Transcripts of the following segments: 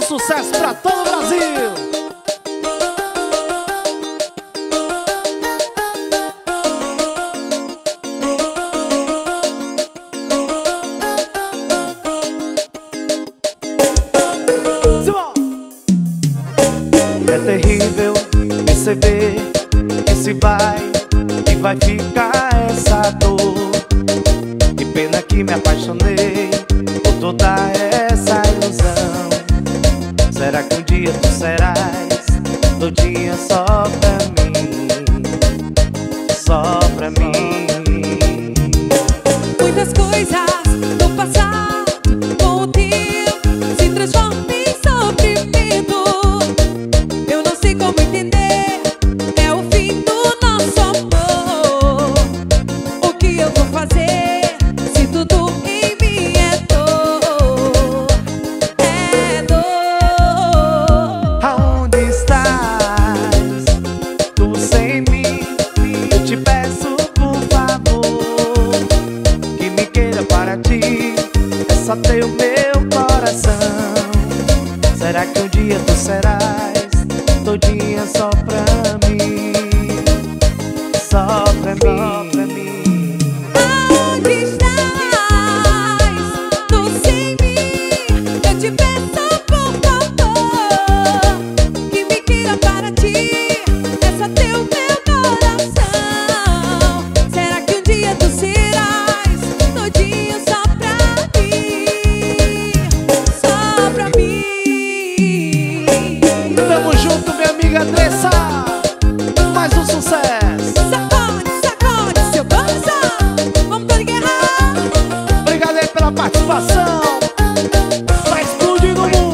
sucesso pra todo o Brasil. É terrível perceber que se vai e vai ficar essa dor. Que pena que me apaixonei por toda essa ilusão. Será que um dia tu serás todinha só pra mim? Só pra mim. Muitas coisas no passado com o tempo se transformam em sofrimento. Eu não sei como entender, é o fim do nosso amor. O que eu vou fazer se tudo em mim é dor? É dor. Aonde estás? Tu sem mim. Eu te peço por favor que me queira para ti. É só ter o meu coração. Será que um dia tu serás todinha só pra mim? Só pra mim. Aonde estás? Tu sem mim. Eu te peço por favor que me queira para ti. É só ter o meu coração. Será que um dia tu serás todinho só pra mim? Só pra mim. Tamo junto, minha amiga Andressa. Mais um sucesso. Sacode, sacode, seu coração. Vamos pra guerra. Obrigado aí pela participação. Vai explodir no mundo.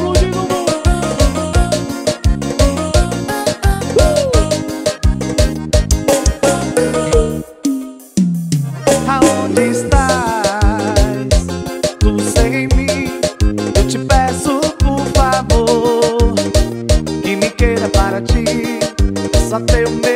Aonde estás? Tu sem mim. Eu te peço por favor que me queira para ti. Só ter o meu